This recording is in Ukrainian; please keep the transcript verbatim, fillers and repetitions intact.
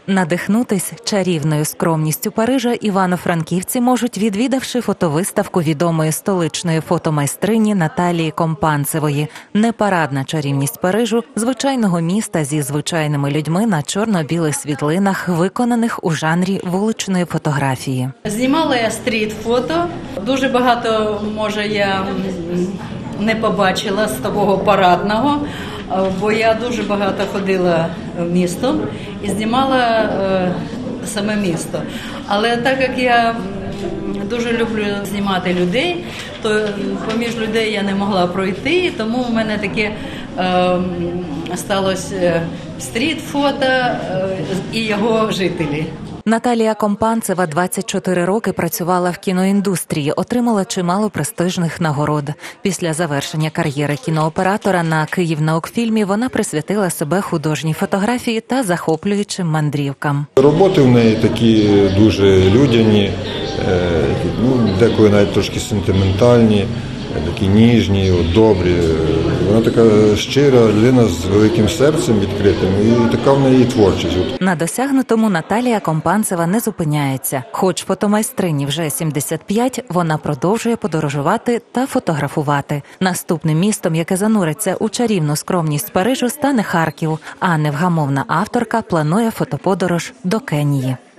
Надихнутись чарівною скромністю Парижа івано-франківці можуть, відвідавши фотовиставку відомої столичної фотомайстрині Наталії Компанцевої. Непарадна чарівність Парижу – звичайного міста зі звичайними людьми на чорно-білих світлинах, виконаних у жанрі вуличної фотографії. Знімала я стріт-фото. Дуже багато, може, я не побачила з такого парадного, бо я дуже багато ходила містом і знімала е, саме місто. Але так як я дуже люблю знімати людей, то поміж людей я не могла пройти, тому в мене таке е, сталося стріт-фото е, і його жителі. Наталія Компанцева двадцять чотири роки працювала в кіноіндустрії, отримала чимало престижних нагород. Після завершення кар'єри кінооператора на «Київнаукфільмі» вона присвятила себе художній фотографії та захоплюючим мандрівкам. Роботи в неї такі дуже людяні, ну, деколи навіть трошки сентиментальні, такі ніжні, добрі. Вона така щира людина з великим серцем відкритим, і така в неї творчість. На досягнутому Наталія Компанцева не зупиняється. Хоч фотомайстрині вже сімдесят п'ять, вона продовжує подорожувати та фотографувати. Наступним містом, яке зануриться у чарівну скромність Парижу, стане Харків, а невгамовна авторка планує фотоподорож до Кенії.